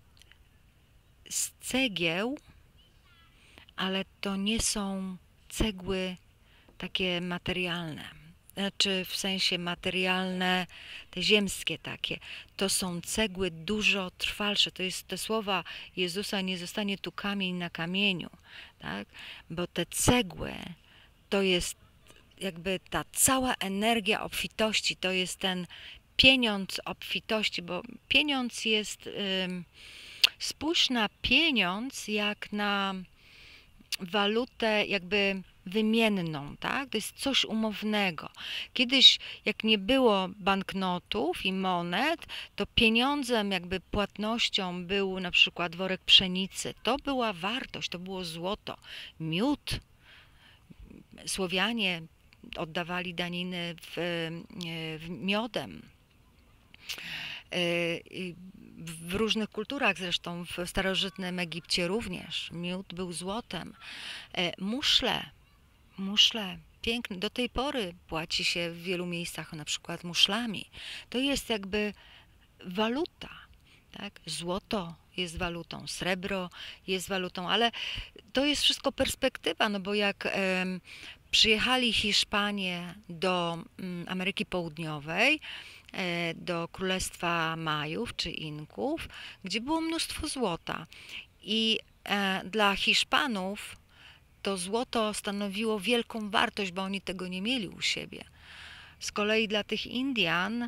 z cegieł, ale to nie są cegły takie materialne. znaczy w sensie materialne, te ziemskie takie, to są cegły dużo trwalsze. To jest te słowa Jezusa, nie zostanie tu kamień na kamieniu, tak? Bo te cegły to jest jakby ta cała energia obfitości, to jest ten pieniądz obfitości, bo pieniądz jest, spójrz na pieniądz jak na walutę jakby wymienną, tak? To jest coś umownego. Kiedyś, jak nie było banknotów i monet, to pieniądzem, jakby płatnością był na przykład worek pszenicy. To była wartość, to było złoto. Miód. Słowianie oddawali daniny w miodem. W różnych kulturach, zresztą w starożytnym Egipcie również, miód był złotem. Muszle piękne, do tej pory płaci się w wielu miejscach na przykład muszlami. To jest jakby waluta, tak? Złoto jest walutą, srebro jest walutą, ale to jest wszystko perspektywa, no bo jak przyjechali Hiszpanie do Ameryki Południowej, do Królestwa Majów czy Inków, gdzie było mnóstwo złota. I dla Hiszpanów to złoto stanowiło wielką wartość, bo oni tego nie mieli u siebie. Z kolei dla tych Indian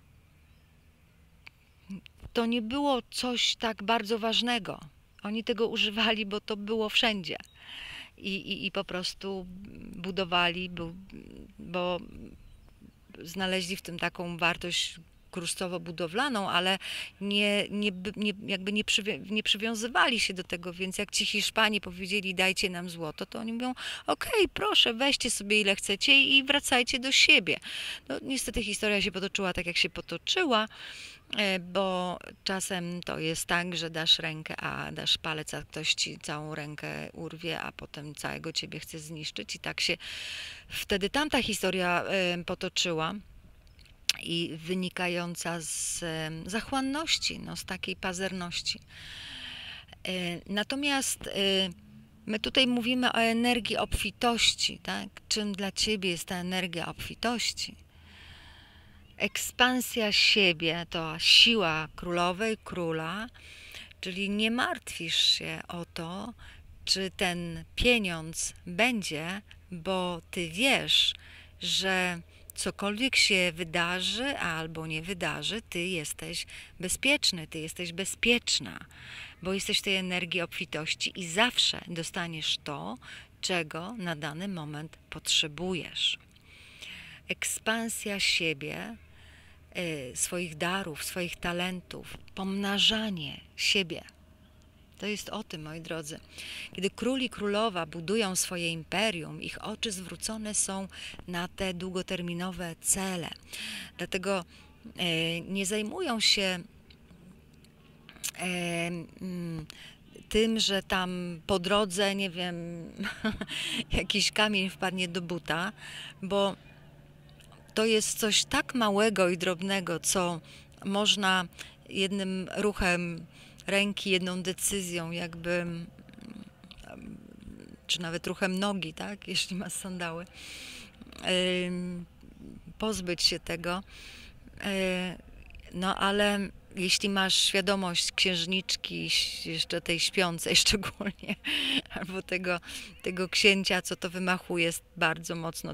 to nie było coś tak bardzo ważnego. Oni tego używali, bo to było wszędzie. I po prostu budowali, bo znaleźli w tym taką wartość kruszcowo-budowlaną, ale jakby nie przywiązywali się do tego, więc jak ci Hiszpanie powiedzieli dajcie nam złoto, to oni mówią okej, proszę, weźcie sobie ile chcecie i wracajcie do siebie. No, niestety historia się potoczyła tak, jak się potoczyła, bo czasem to jest tak, że dasz rękę, a dasz palec, a ktoś ci całą rękę urwie, a potem całego ciebie chce zniszczyć i tak się wtedy tamta historia potoczyła i wynikająca z zachłanności, no, z takiej pazerności. Natomiast my tutaj mówimy o energii obfitości, tak? Czym dla ciebie jest ta energia obfitości? Ekspansja siebie to siła królowej, króla, czyli nie martwisz się o to, czy ten pieniądz będzie, bo ty wiesz, że cokolwiek się wydarzy albo nie wydarzy, ty jesteś bezpieczny, ty jesteś bezpieczna, bo jesteś w tej energii obfitości i zawsze dostaniesz to, czego na dany moment potrzebujesz. Ekspansja siebie, swoich darów, swoich talentów, pomnażanie siebie. To jest o tym, moi drodzy. Kiedy król i królowa budują swoje imperium, ich oczy zwrócone są na te długoterminowe cele. Dlatego nie zajmują się tym, że tam po drodze, nie wiem, jakiś kamień wpadnie do buta, bo to jest coś tak małego i drobnego, co można jednym ruchem ręki, jedną decyzją, jakby, czy nawet ruchem nogi, tak, jeśli ma sandały, pozbyć się tego. No ale jeśli masz świadomość księżniczki, jeszcze tej śpiącej szczególnie, albo tego księcia, co to wymachuje bardzo mocno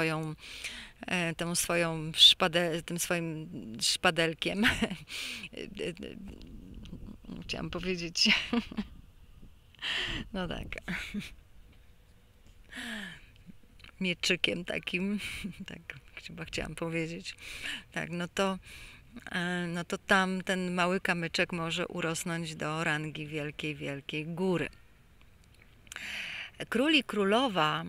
tym swoim szpadelkiem. Chciałam powiedzieć. No tak. Mieczykiem takim. Tak, chyba chciałam powiedzieć. Tak, no to tam ten mały kamyczek może urosnąć do rangi wielkiej, wielkiej góry. Król i królowa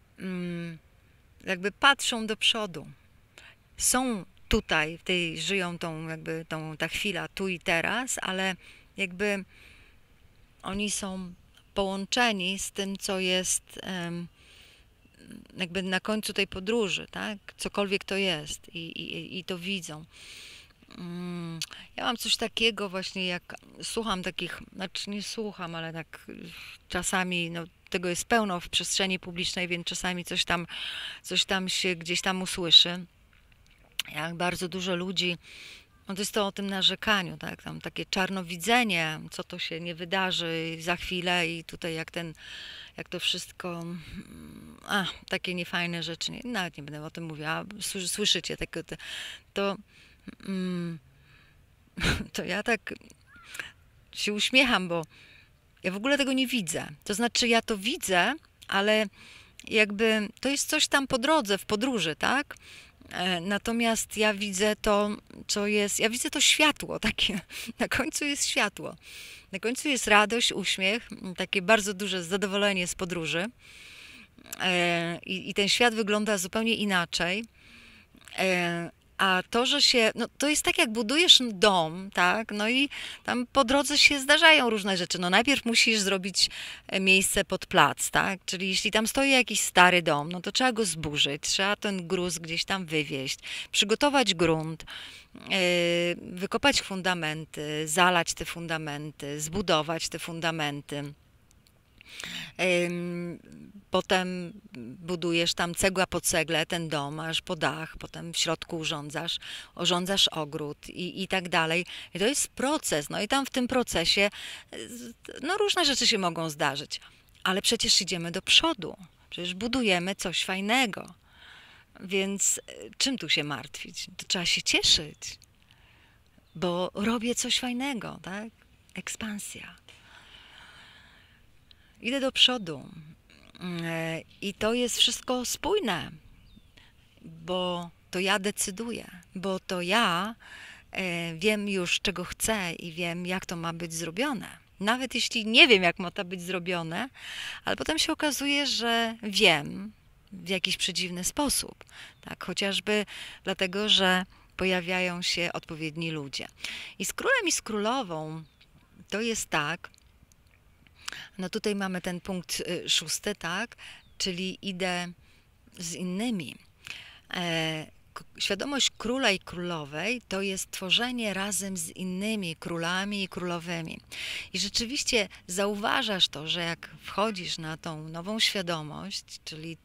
jakby patrzą do przodu. Są tutaj, żyją ta chwila tu i teraz, ale jakby oni są połączeni z tym, co jest jakby na końcu tej podróży, tak? Cokolwiek to jest i to widzą. Ja mam coś takiego właśnie, jak słucham takich, znaczy nie słucham, ale tak czasami, no tego jest pełno w przestrzeni publicznej, więc czasami coś tam się gdzieś tam usłyszy. Jak bardzo dużo ludzi, no to jest to o tym narzekaniu, tak? Tam takie czarnowidzenie, co to się nie wydarzy za chwilę i tutaj jak to wszystko, takie niefajne rzeczy, nawet nie będę o tym mówiła, słyszycie to, mm, to ja tak się uśmiecham, bo ja w ogóle tego nie widzę. To znaczy ja to widzę, ale jakby to jest coś tam po drodze, w podróży, tak? Natomiast ja widzę to, co jest, ja widzę to światło takie, na końcu jest światło. Na końcu jest radość, uśmiech, takie bardzo duże zadowolenie z podróży. I ten świat wygląda zupełnie inaczej. A to, że się, no to jest tak jak budujesz dom, tak, no i tam po drodze się zdarzają różne rzeczy. No najpierw musisz zrobić miejsce pod plac, tak, czyli jeśli tam stoi jakiś stary dom, no to trzeba go zburzyć, trzeba ten gruz gdzieś tam wywieźć, przygotować grunt, wykopać fundamenty, zalać te fundamenty, zbudować te fundamenty. Potem budujesz tam cegła po cegle ten dom, aż po dach, potem w środku urządzasz ogród i tak dalej. I to jest proces, no i tam w tym procesie no różne rzeczy się mogą zdarzyć, ale przecież idziemy do przodu, przecież budujemy coś fajnego, więc czym tu się martwić? To trzeba się cieszyć, bo robię coś fajnego, tak? Ekspansja. Idę do przodu i to jest wszystko spójne, bo to ja decyduję, bo to ja wiem już, czego chcę i wiem, jak to ma być zrobione. Nawet jeśli nie wiem, jak ma to być zrobione, ale potem się okazuje, że wiem w jakiś przedziwny sposób. Tak? Chociażby dlatego, że pojawiają się odpowiedni ludzie. I z królem i z królową to jest tak, no tutaj mamy ten punkt 6, tak? Czyli idę z innymi. Świadomość króla i królowej to jest tworzenie razem z innymi królami i królowymi. I rzeczywiście zauważasz to, że jak wchodzisz na tą nową świadomość, czyli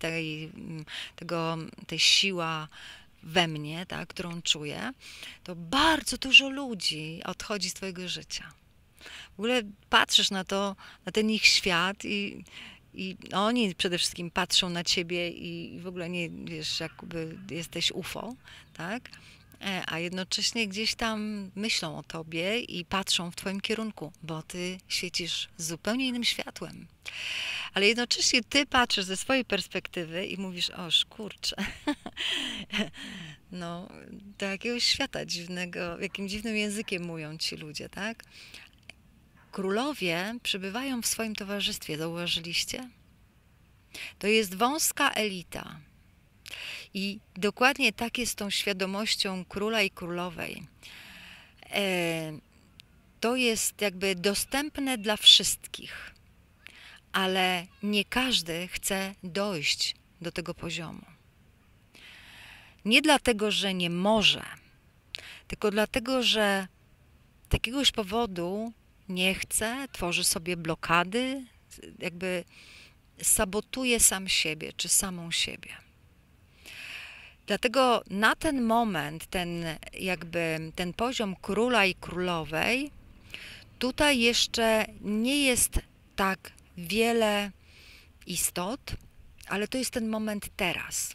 tej siła we mnie, tak, którą czuję, to bardzo dużo ludzi odchodzi z twojego życia. W ogóle patrzysz na ten ich świat i oni przede wszystkim patrzą na ciebie i w ogóle nie wiesz, jakby jesteś UFO, tak? A jednocześnie gdzieś tam myślą o tobie i patrzą w twoim kierunku, bo ty świecisz zupełnie innym światłem. Ale jednocześnie ty patrzysz ze swojej perspektywy i mówisz, oż kurczę, no do jakiegoś świata dziwnego, jakim dziwnym językiem mówią ci ludzie, tak? Królowie przybywają w swoim towarzystwie, zauważyliście? To jest wąska elita. I dokładnie tak jest z tą świadomością króla i królowej. To jest jakby dostępne dla wszystkich, ale nie każdy chce dojść do tego poziomu. Nie dlatego, że nie może, tylko dlatego, że z jakiegoś powodu nie chce, tworzy sobie blokady, jakby sabotuje sam siebie czy samą siebie. Dlatego na ten moment, ten poziom króla i królowej, tutaj jeszcze nie jest tak wiele istot, ale to jest ten moment teraz.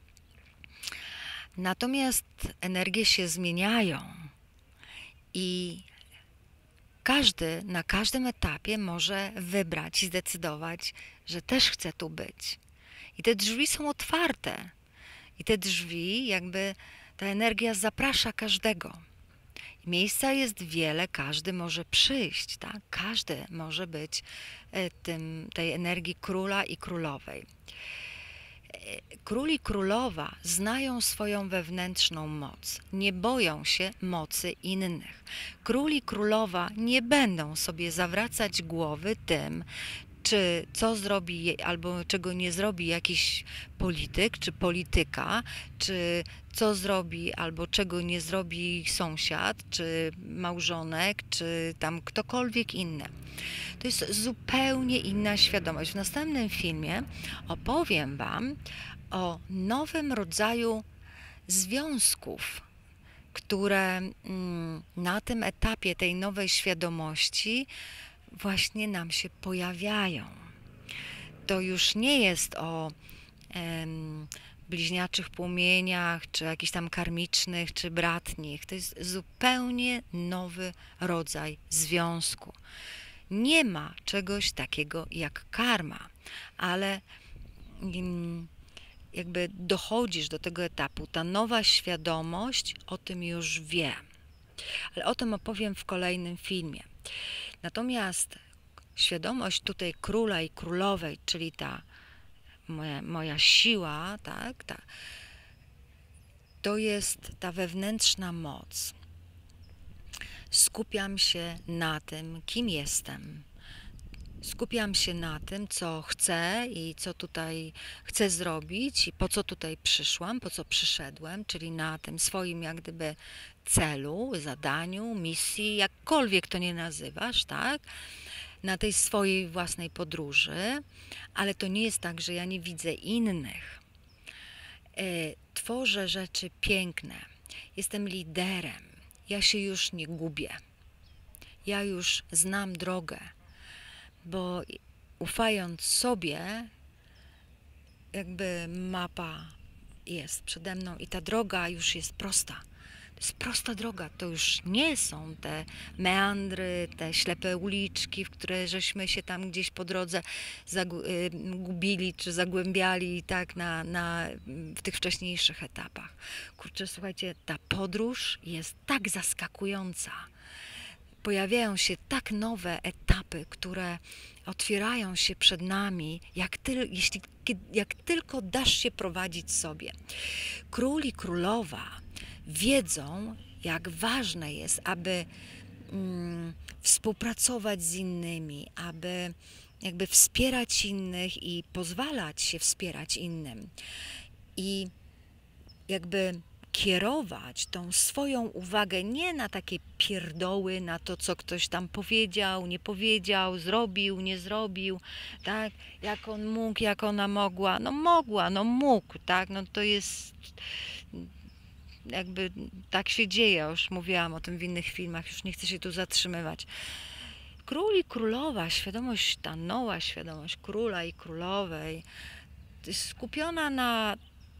Natomiast energie się zmieniają i każdy na każdym etapie może wybrać i zdecydować, że też chce tu być. I te drzwi są otwarte. I te drzwi, jakby ta energia zaprasza każdego. Miejsca jest wiele, każdy może przyjść, tak? Każdy może być tej energii króla i królowej. Król i królowa znają swoją wewnętrzną moc, nie boją się mocy innych. Król i królowa nie będą sobie zawracać głowy tym, czy co zrobi albo czego nie zrobi jakiś polityk czy polityka, czy co zrobi albo czego nie zrobi sąsiad, czy małżonek, czy tam ktokolwiek inny. To jest zupełnie inna świadomość. W następnym filmie opowiem Wam o nowym rodzaju związków, które na tym etapie tej nowej świadomości właśnie nam się pojawiają. To już nie jest o bliźniaczych płomieniach, czy jakichś tam karmicznych, czy bratnich. To jest zupełnie nowy rodzaj związku. Nie ma czegoś takiego jak karma, ale jakby dochodzisz do tego etapu, ta nowa świadomość o tym już wie. Ale o tym opowiem w kolejnym filmie. Natomiast świadomość tutaj króla i królowej, czyli ta moja siła, tak, to jest ta wewnętrzna moc. Skupiam się na tym, kim jestem. Skupiam się na tym, co chcę i co tutaj chcę zrobić i po co tutaj przyszłam, po co przyszedłem, czyli na tym swoim jak gdyby celu, zadaniu, misji, jakkolwiek to nie nazywasz, tak? Na tej swojej własnej podróży, ale to nie jest tak, że ja nie widzę innych. Tworzę rzeczy piękne, jestem liderem, ja się już nie gubię, ja już znam drogę, bo ufając sobie, jakby mapa jest przede mną i ta droga już jest prosta. To jest prosta droga, to już nie są te meandry, te ślepe uliczki, w które żeśmy się tam gdzieś po drodze gubili czy zagłębiali tak w tych wcześniejszych etapach. Kurczę, słuchajcie, ta podróż jest tak zaskakująca. Pojawiają się tak nowe etapy, które otwierają się przed nami, jak tylko dasz się prowadzić sobie. Król i królowa wiedzą, jak ważne jest, aby współpracować z innymi, aby jakby wspierać innych i pozwalać się wspierać innym. I jakby kierować tą swoją uwagę nie na takie pierdoły, na to, co ktoś tam powiedział, nie powiedział, zrobił, nie zrobił, tak? Jak on mógł, jak ona mogła. No mogła, no mógł, tak? No to jest jakby tak się dzieje, już mówiłam o tym w innych filmach, już nie chcę się tu zatrzymywać. Król i królowa, świadomość, ta nowa świadomość króla i królowej jest skupiona na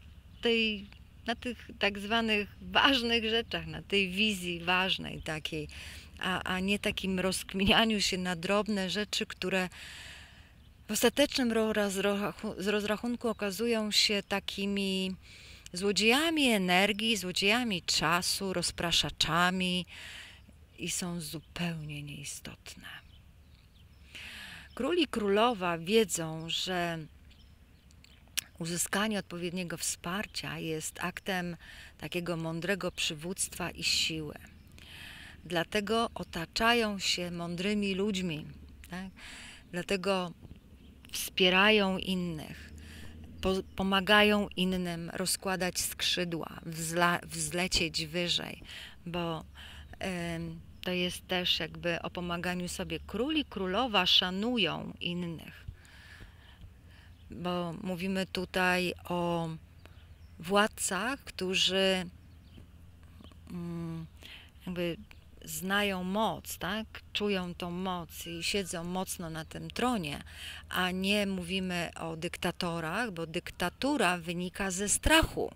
tych tak zwanych ważnych rzeczach, na tej wizji ważnej takiej, a nie takim rozkminianiu się na drobne rzeczy, które w ostatecznym rozrachunku okazują się takimi złodziejami energii, złodziejami czasu, rozpraszaczami i są zupełnie nieistotne. Król i królowa wiedzą, że uzyskanie odpowiedniego wsparcia jest aktem takiego mądrego przywództwa i siły. Dlatego otaczają się mądrymi ludźmi, tak? Dlatego wspierają innych, pomagają innym rozkładać skrzydła, wzlecieć wyżej, bo to jest też jakby o pomaganiu sobie. Król i królowa szanują innych, bo mówimy tutaj o władcach, którzy jakby znają moc, tak? Czują tą moc i siedzą mocno na tym tronie, a nie mówimy o dyktatorach, bo dyktatura wynika ze strachu.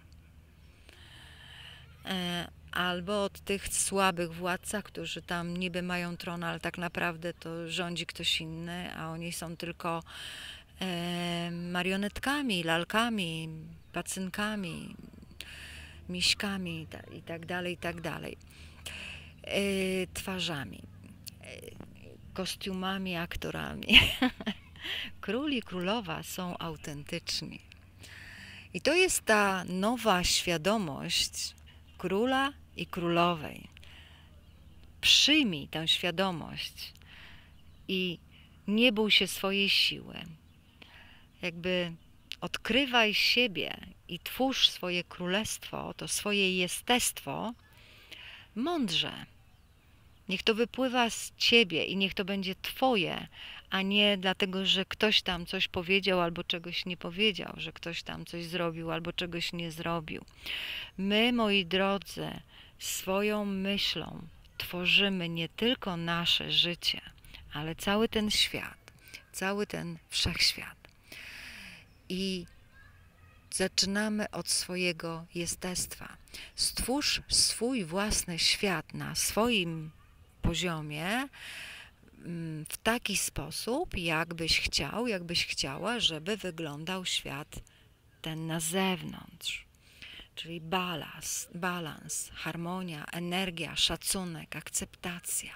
Albo od tych słabych władcach, którzy tam niby mają tron, ale tak naprawdę to rządzi ktoś inny, a oni są tylko marionetkami, lalkami, pacynkami, miśkami i tak dalej, twarzami, kostiumami, aktorami. Król i królowa są autentyczni. I to jest ta nowa świadomość króla i królowej. Przyjmij tę świadomość i Nie bój się swojej siły. Jakby odkrywaj siebie i twórz swoje królestwo, to swoje jestestwo mądrze. Niech to wypływa z ciebie i niech to będzie twoje, a nie dlatego, że ktoś tam coś powiedział albo czegoś nie powiedział, że ktoś tam coś zrobił albo czegoś nie zrobił. My, moi drodzy, swoją myślą tworzymy nie tylko nasze życie, ale cały ten świat, cały ten wszechświat. I zaczynamy od swojego jestestwa. Stwórz swój własny świat na swoim poziomie w taki sposób, jakbyś chciał, jakbyś chciała, żeby wyglądał świat ten na zewnątrz. Czyli balans, harmonia, energia, szacunek, akceptacja,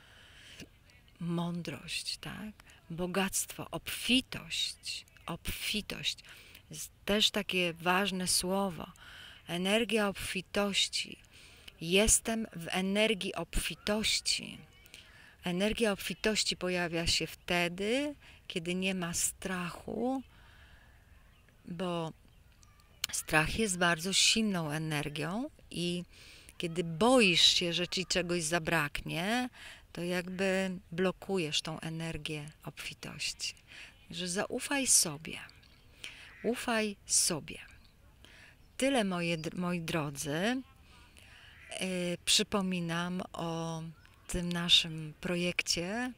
mądrość, tak? Bogactwo, obfitość. Obfitość jest też takie ważne słowo. Energia obfitości. Jestem w energii obfitości. Energia obfitości pojawia się wtedy, kiedy nie ma strachu, bo strach jest bardzo silną energią i kiedy boisz się, że ci czegoś zabraknie, to jakby blokujesz tą energię obfitości. Że zaufaj sobie. Ufaj sobie. Tyle, moi drodzy. Przypominam o tym naszym projekcie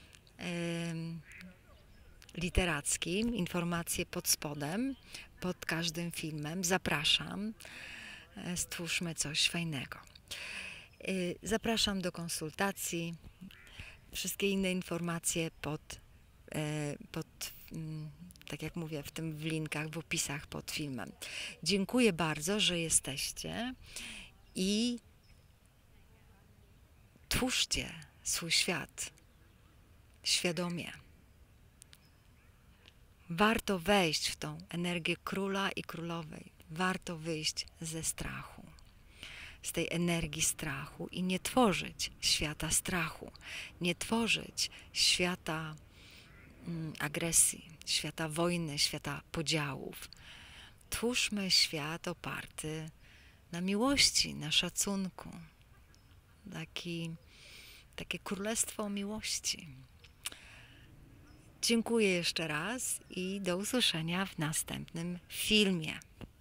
literackim, informacje pod spodem, pod każdym filmem. Zapraszam, stwórzmy coś fajnego. Zapraszam do konsultacji. Wszystkie inne informacje tak jak mówię, w linkach, w opisach pod filmem. Dziękuję bardzo, że jesteście i twórzcie swój świat świadomie. Warto wejść w tą energię króla i królowej. Warto wyjść ze strachu, z tej energii strachu i nie tworzyć świata strachu, nie tworzyć świata agresji, świata wojny, świata podziałów. Twórzmy świat oparty na miłości, na szacunku. Takie królestwo miłości. Dziękuję jeszcze raz i do usłyszenia w następnym filmie.